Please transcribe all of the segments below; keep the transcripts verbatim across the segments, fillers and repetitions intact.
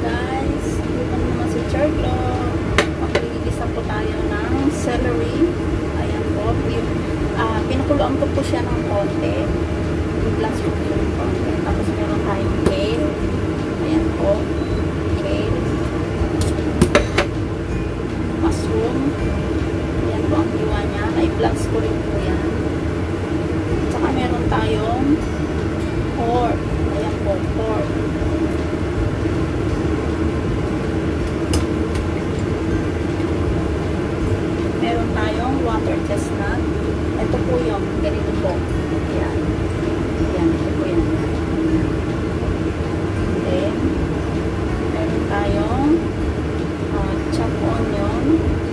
guys, dito naman si Charlo. Magigisa po tayo ng celery. Ayan po. Uh, pinakuluan ko po siya ng konti. I-blast ko po yung konti. Tapos meron tayong kale. Ayan po. Kale. Mushroom. Ayan po ang iwa niya. I-blast ko rin po yan. Tsaka meron tayong pork. Ayan po. Pork. Meron tayong water chestnut. Ito po yung ganito po. Ayan. Ayan. Ito po yan. Then, meron tayong uh, chopped onion.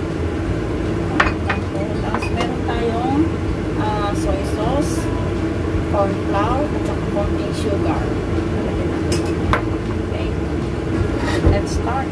Tapos meron tayong uh, soy sauce, corn flour, at saka konting sugar. Okay. Let's start.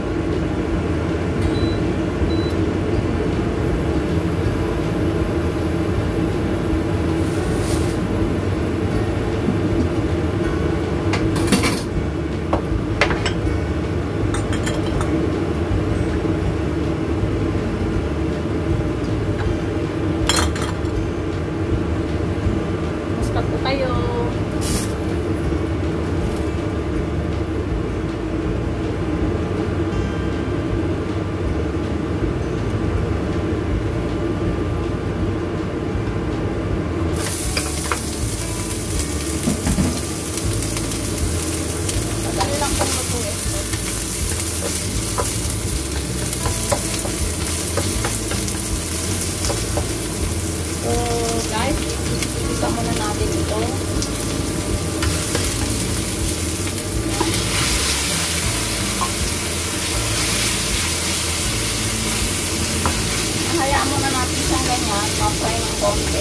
Hayaan muna natin siyang ganyan, ma-fry ng konti.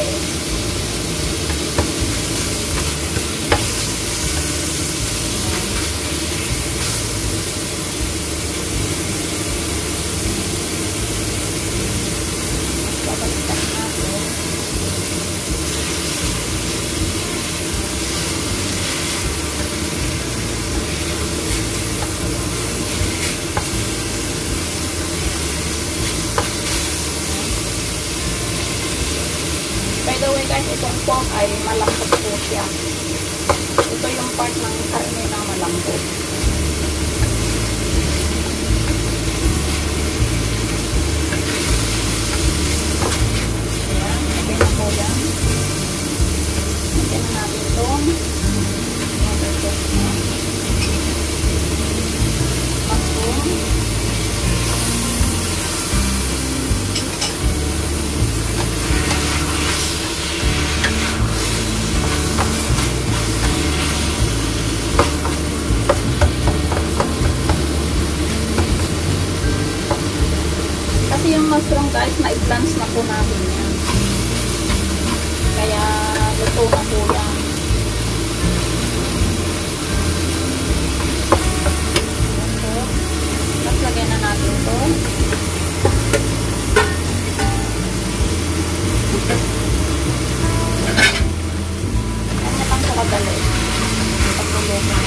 Babalikan natin. By the way guys, itong pork ay malambot po siya. Ito yung part ng karne na malambot. Ayan, okay na po yan. Lagyan na natin itong water chestnut, mushroom, kasi yung mushroom guys, na-i-plants na po natin yan. Kaya, luto na po yan. Ito. Tapos lagyan na natin ito. Kanya lang sa kadali. Pagpuluhan na.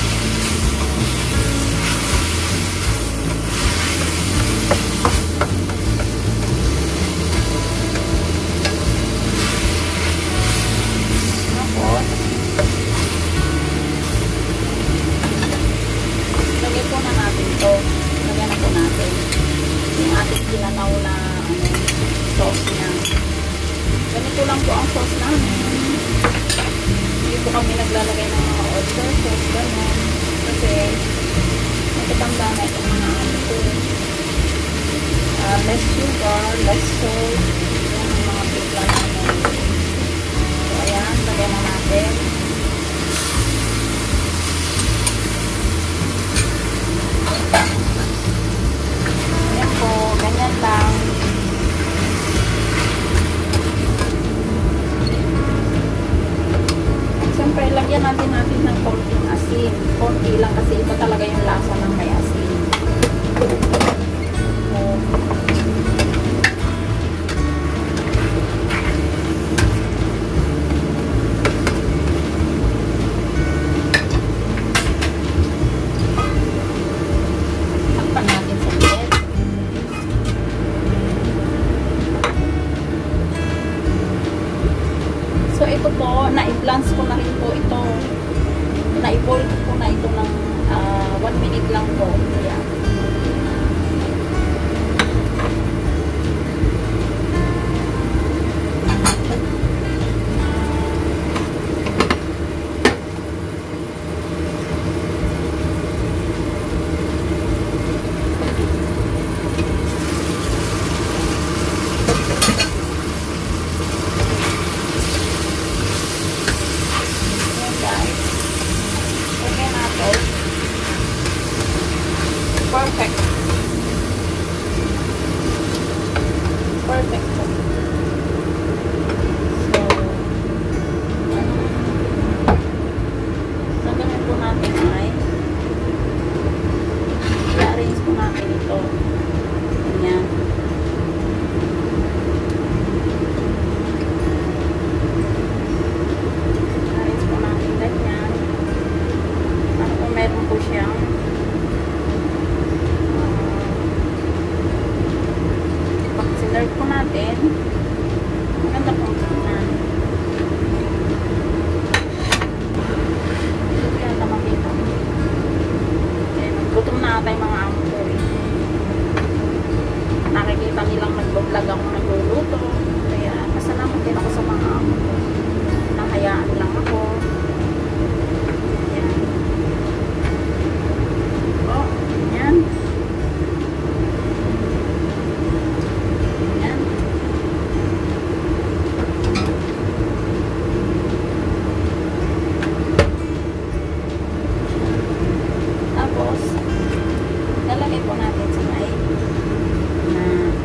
Lagyan po na natin ito. Lagyan na po natin yung ating ginanaw na ano, sauce niya. Ganito lang po ang sauce namin. Hindi po kami naglalagay ng mga oyster sauce, gano'n. Kasi nakitanda na itong mga ano po. Uh, less sugar, less salt, yung mga bigla namin. So ayan, lagyan na natin. Ayan po, ganyan lang. At siyempre, lagyan natin natin ng konting asin. Konti lang kasi iba talaga yung lasa ng may asin. So, lang po. Ayan. Perfect. Perfect. So, ang gagawin po natin ay i-arrange po natin ito. Ganyan. I-arrange po natin ganyan. Para kung meron po siyang sinerve po natin. Maganda pong tingnan. Ito po yan na makita. Okay, gutom na ata yung mga amo ko eh. Nakikita nilang nag-vlog ako nagluluto. Kaya masalamat din ako sa mga amo ko. Nahayaan lang ako. Yan. Oh, yan. Lalagay po natin sa may na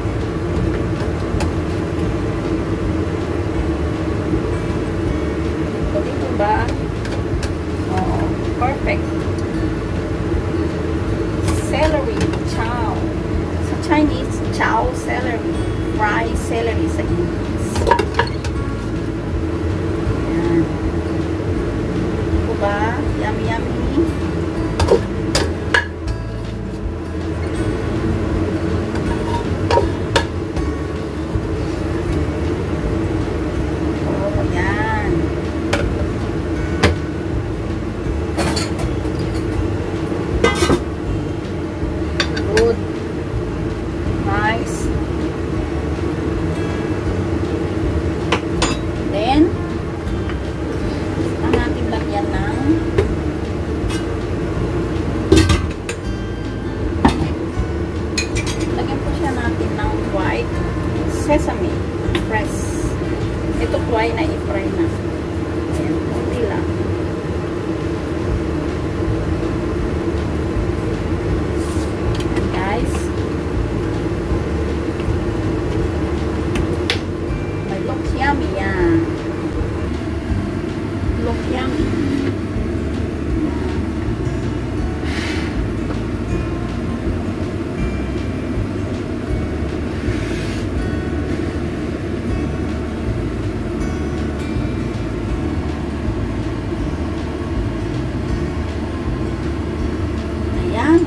so, dito ba? Oo, perfect. Celery, chow. Sa Chinese, chow celery. Fried celery sa English. Ayan. Dito ba? Yummy, yummy. Sesame press. Ito po ay na-i-fry na. Ayan, kunti lang. Ayan, guys. May looks yummy yan. Look yummy.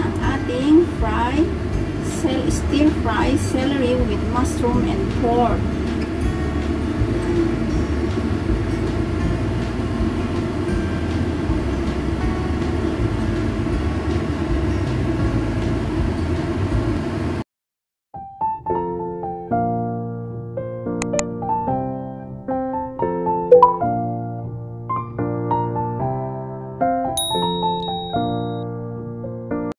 Fry, stir fry celery with mushroom and pork.